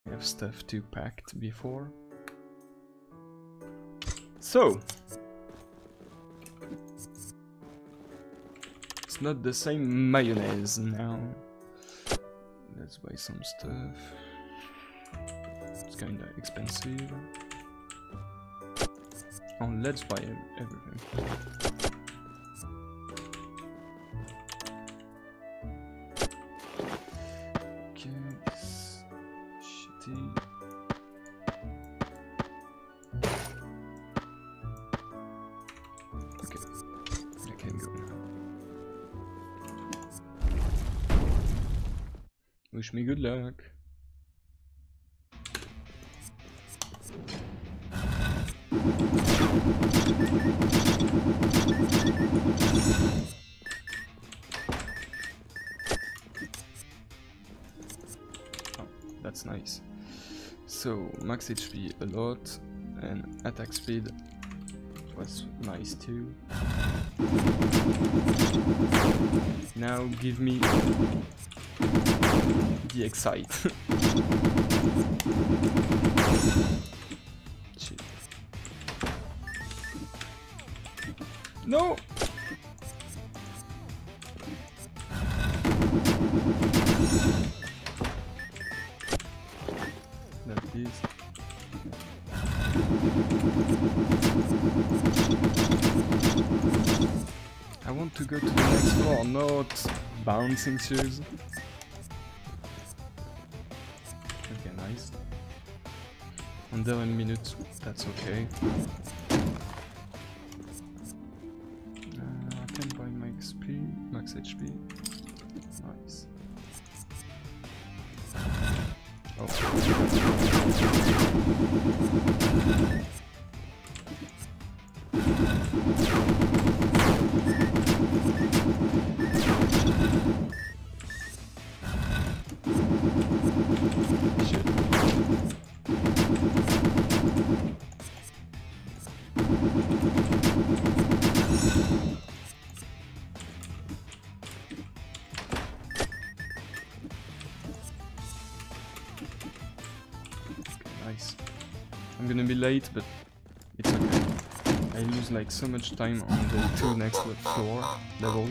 I have stuff to packed before. So it's not the same mayonnaise now. Let's buy some stuff. It's kinda expensive. Oh, let's buy everything. Okay, this shitty. Okay, I can go now. Wish me good luck. Oh, that's nice. So max HP a lot and attack speed was nice too. Now give me the excite. Shit. No! That is. I want to go to the next floor, not bouncing shoes. Okay, nice. Under 1 minute, that's okay. I can buy max HP. Nice. Oh. Shit. Nice. I'm gonna be late, but it's okay. I lose like so much time on the 2 next floor level.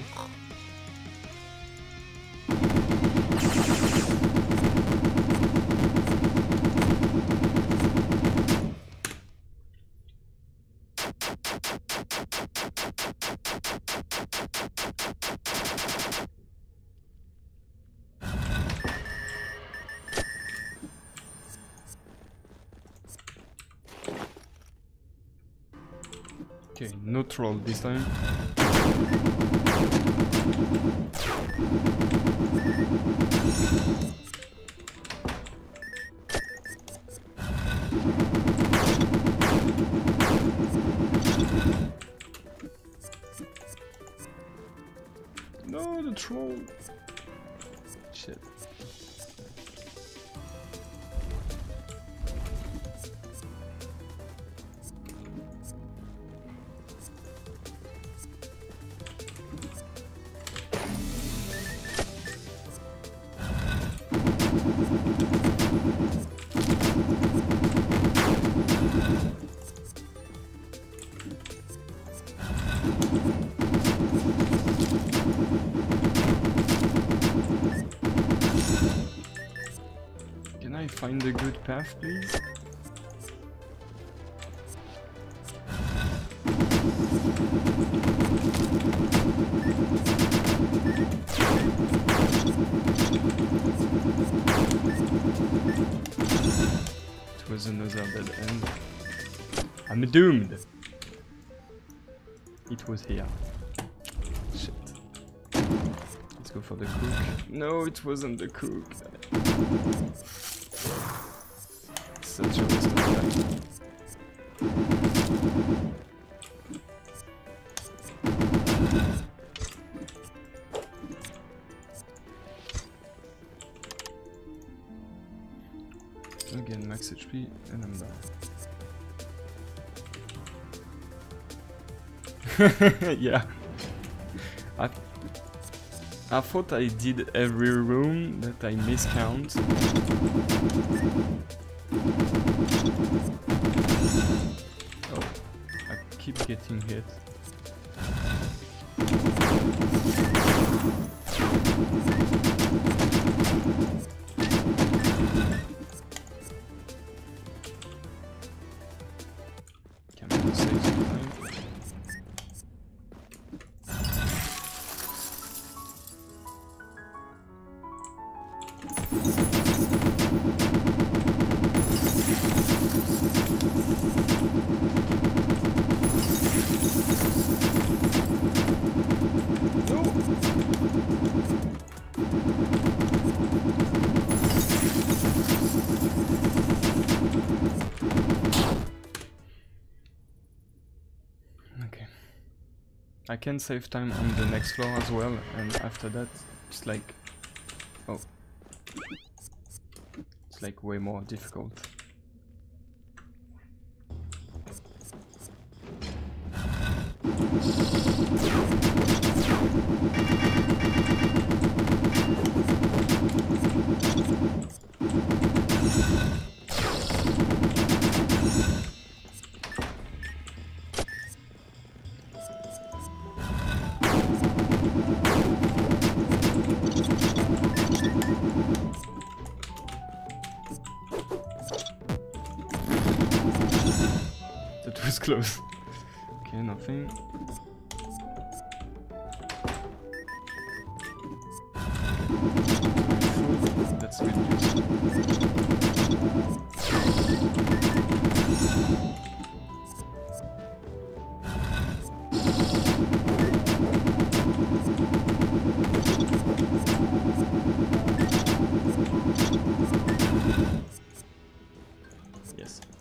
Okay, no troll this time. No, the troll. Shit. Can I find a good path, please? It was another dead end. I'm doomed! It was here. Shit. Let's go for the cook. No, it wasn't the cook. Such a waste of time. Again, max HP, and I'm done. Yeah. I thought I did every room, that I miscount. Oh, I keep getting hit. Can I save some time? I can save time on the next floor as well, and after that it's like, oh, it's like way more difficult. That was close. Okay, nothing. That's good news. Yes.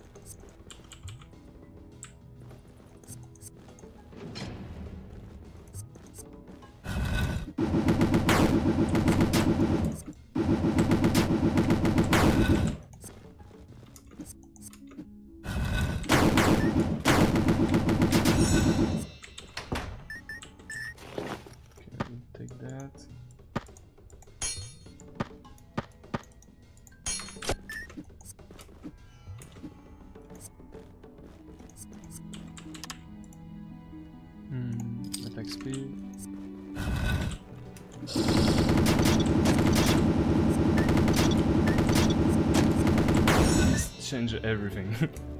Take that. Attack speed. Please change everything.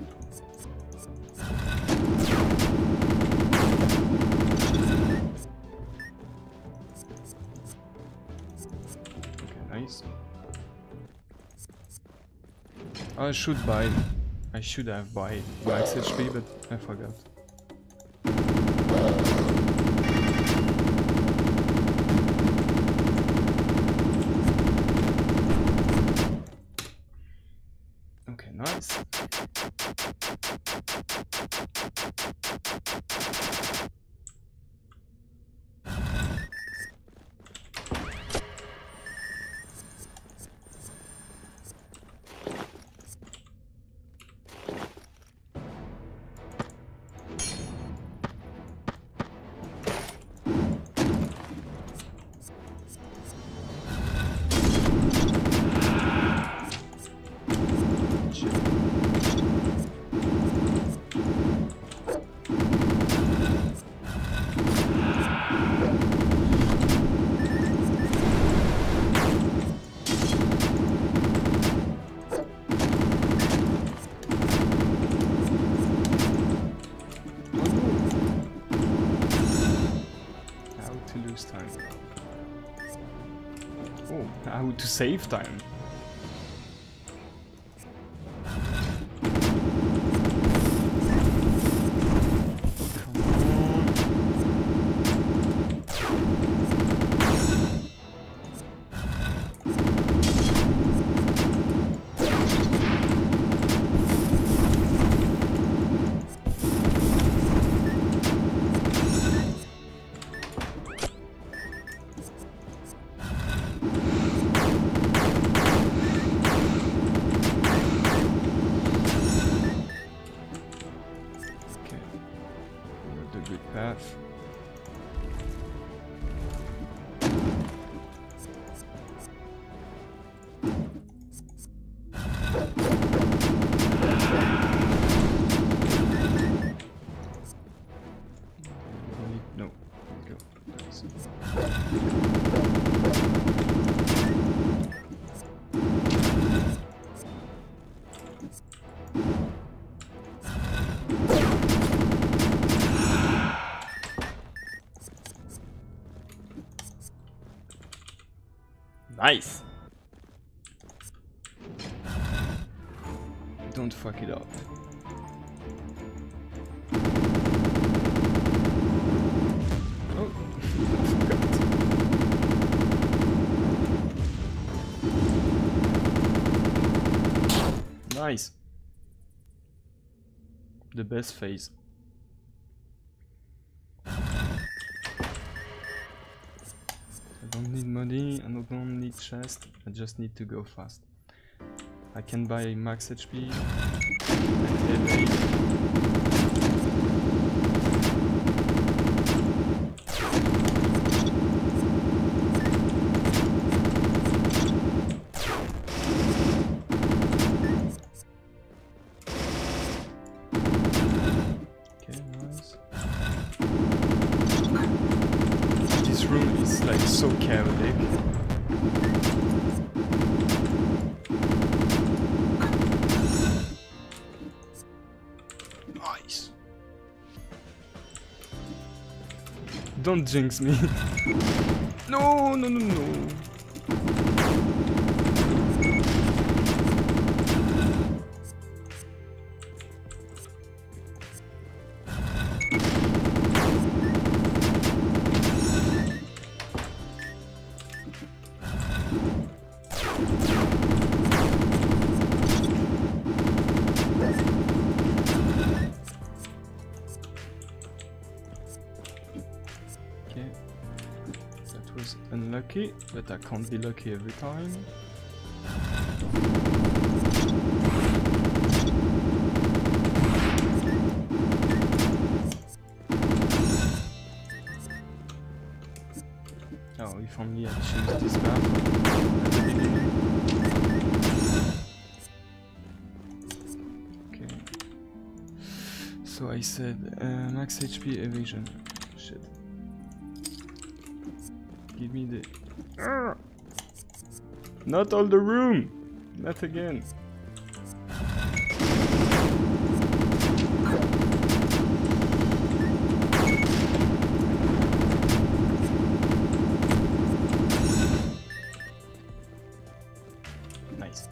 Nice. I should buy. I should have buy max HP, but I forgot. Okay, nice. Time. Oh, how to save time. Nice! Don't fuck it up. Oh, I forgot. Nice! The best phase. I don't need money, I don't need chest, I just need to go fast. I can buy max HP. Okay, nice. This room is like so chaotic. Nice. Don't jinx me. No, no, no, no. Unlucky, but I can't be lucky every time. Oh, if only I choose this path at the beginning. Okay. So I said max HP evasion. Shit. Give me the... Not all the room! Not again. Nice.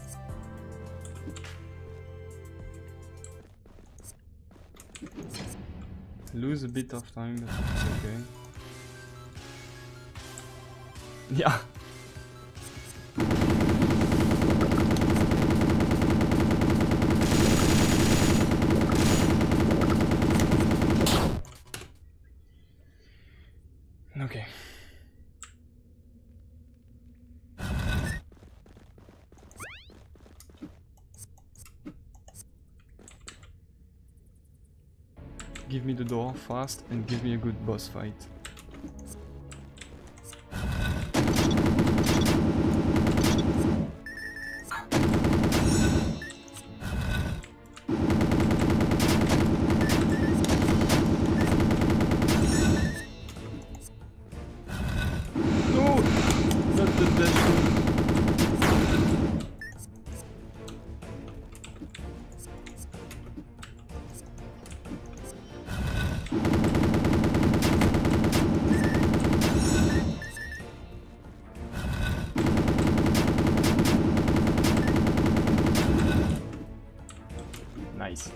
Lose a bit of time, but it's okay. Yeah. Okay. Give me the door fast and give me a good boss fight. Nice.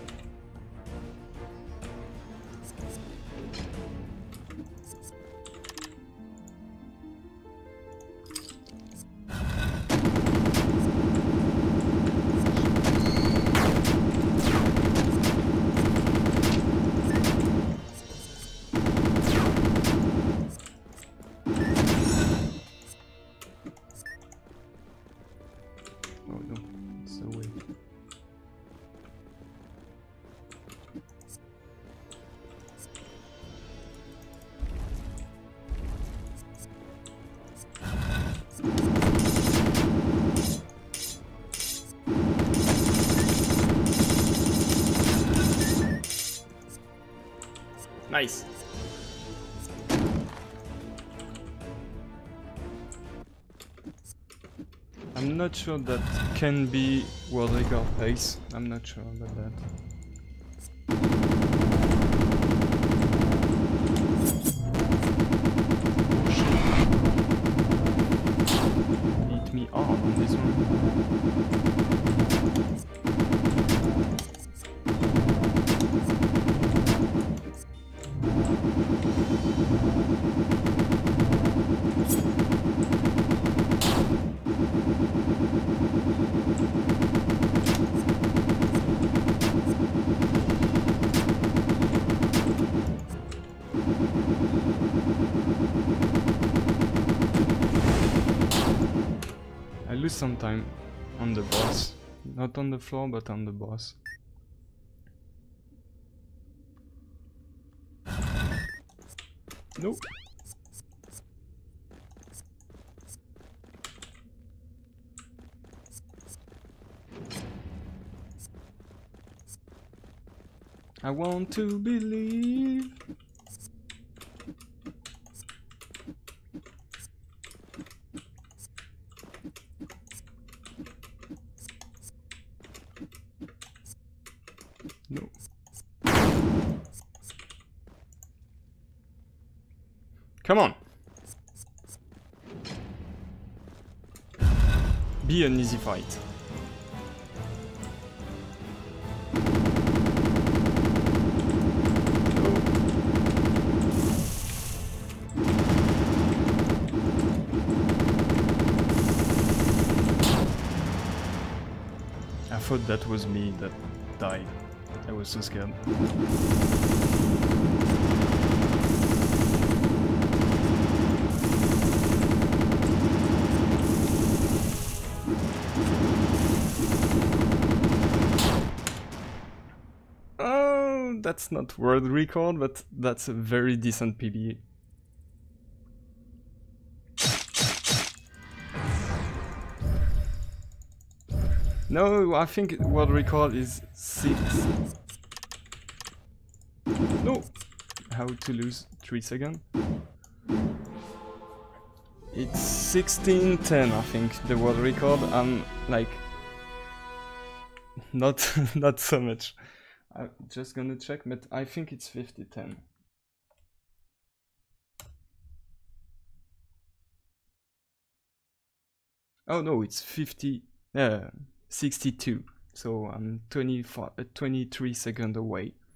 Oh no, it's so weird. Nice. I'm not sure that can be world record pace. I'm not sure about that. Eat hard on this one. I lose some time on the boss, not on the floor but on the boss. Nope. I want to believe. No. Come on. Be an easy fight. I thought that was me that died. I was so scared. Oh, that's not world record, but that's a very decent PB. No, I think world record is 6. No! How to lose 3 seconds? It's 16:10, I think, the world record. I'm like not so much. I'm just gonna check, but I think it's 50:10. Oh no, it's 62. So I'm 23 seconds away.